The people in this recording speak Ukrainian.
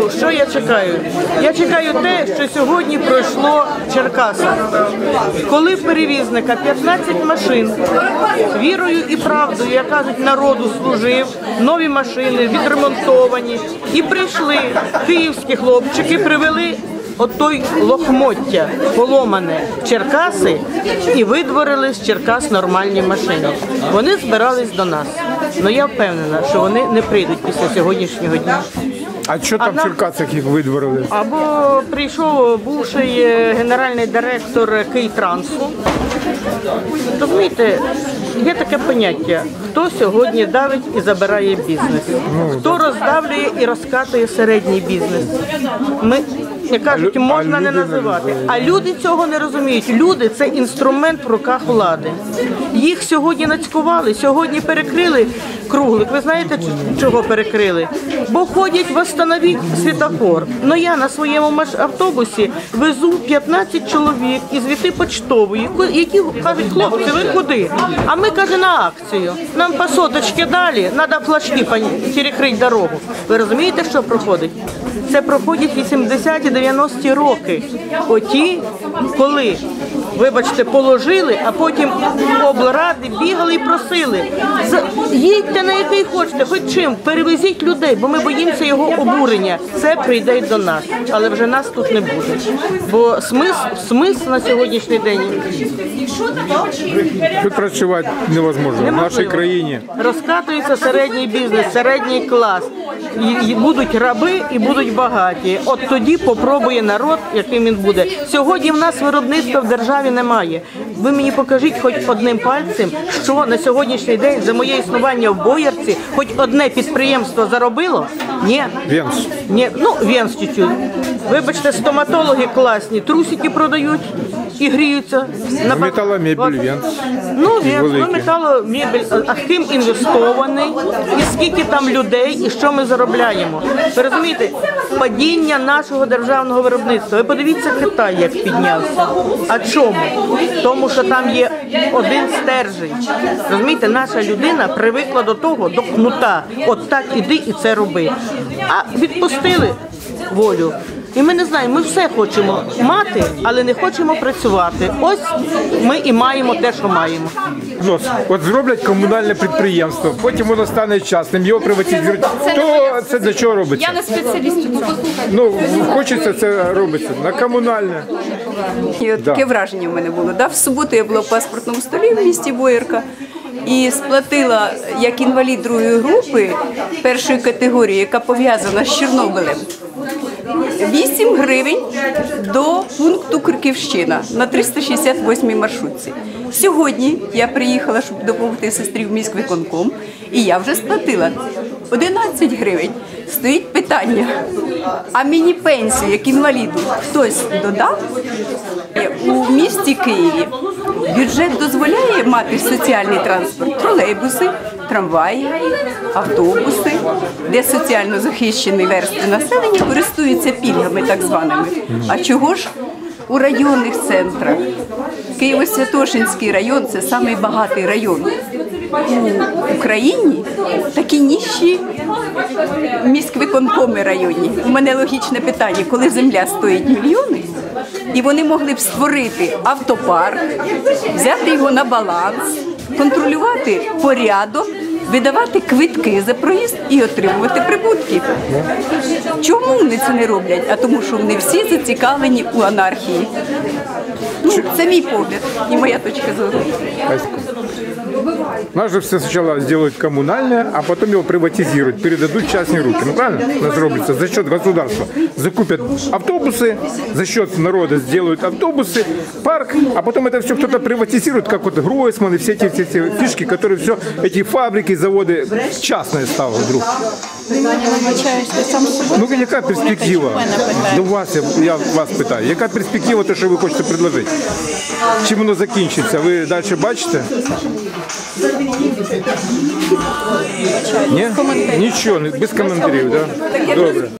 що я чекаю? Я чекаю те, що сьогодні пройшло в Черкасах. Коли в перевізника 15 машин, вірою і правдою, як кажуть, народу служив, нові машини, відремонтовані. І прийшли київські хлопчики, привели отой лохмоття поломане в Черкаси і видворили з Черкас нормальні машини. Вони збирались до нас. Але я впевнена, що вони не прийдуть після сьогоднішнього дня. А що там в Черкасах їх видворили? Або прийшов бувший генеральний директор Київтрансу. Розумієте, є таке поняття, хто сьогодні давить і забирає бізнес, хто роздавлює і розкатує середній бізнес. Як кажуть, можна не називати. А люди цього не розуміють. Люди – це інструмент в руках влади. Їх сьогодні нацькували, сьогодні перекрили круглик. Ви знаєте, чого перекрили? Бо ходять «Восстановіть світофор». Но я на своєму автобусі везу 15 чоловік із Віти Почтової, які кажуть, хлопці, ви куди? А ми, каже, на акцію. Нам по соточці далі, треба флажки перекрити дорогу. Ви розумієте, що проходить? Це проходять 80-ті, 90-ті роки. Оті, коли, вибачте, положили, а потім облради бігали і просили. Їдьте на який хочете, хоч чим, перевезіть людей, бо ми боїмося його обурення. Це прийде й до нас, але вже нас тут не буде. Бо смисл на сьогоднішній день. Тут працювати невозможно в нашій країні. Розкатується середній бізнес, середній клас. І будуть раби, і будуть багаті. От тоді попробує народ, яким він буде. Сьогодні в нас виробництва в державі немає. Ви мені покажіть хоч одним пальцем, що на сьогоднішній день за моє існування в Боярці хоч одне підприємство заробило? Ні. Венс. Ні. Ну, Венс чуть-чуть. Вибачте, стоматологи класні, трусики продають і гріються. Металомебель, Венс. Ну, Венс, металомебель. А ким інвестований? І скільки там людей, і що ми заробляємо? Ви розумієте? Падіння нашого державного виробництва. Ви подивіться, Китай як піднявся. А чому? Тому що там є один стержень. Розумієте, наша людина привикла до того, до кнута. От так іди і це роби. А відпустили волю. І ми не знаємо, ми все хочемо мати, але не хочемо працювати. Ось ми і маємо те, що маємо. От зроблять комунальне підприємство, потім воно стане частним, його приватизують. То це для чого робиться? Я не спеціаліст у цьому. Ну, хочеться це робиться на комунальне. І от таке враження в мене було. В суботу я була в паспортному столі в місті Боярка і сплатила як інвалід другої групи першої категорії, яка пов'язана з Чорнобилем, 8 гривень до пункту Криківщина на 368-й маршрутці. Сьогодні я приїхала, щоб допомогти сестрі в міськвиконком, і я вже сплатила 11 гривень. Стоїть питання, а мені пенсію, як інваліду, хтось додав? У місті Києві бюджет дозволяє мати соціальний транспорт, тролейбуси, трамваї, автобуси, де соціально захищені верстви населення користуються пільгами так званими. А чого ж у районних центрах? Києво-Святошинський район – це самий багатий район в Україні, такі нижчі міськвиконкоми районні. У мене логічне питання, коли земля стоїть мільйони, і вони могли б створити автопарк, взяти його на баланс, контролювати порядок, видавати квитки за проїзд і отримувати прибутки. Чому вони це не роблять? А тому, що вони всі зацікавлені у анархії. Це мій погляд і моя точка зору. Нас же все сначала сделают коммунальное, а потом его приватизируют, передадут в частные руки. Ну правильно? У нас робится за счет государства. Закупят автобусы, за счет народа сделают автобусы, парк, а потом это все кто-то приватизирует, как вот Гройсман и все эти фишки, которые все, эти фабрики, заводы частные стали вдруг. Ну яка перспектива? До вас, я вас питаю, яка перспектива, те, що ви хочете предложити? Чим воно закінчиться? Ви далі бачите? Ні? Нічого, без коментарів, так? Добре.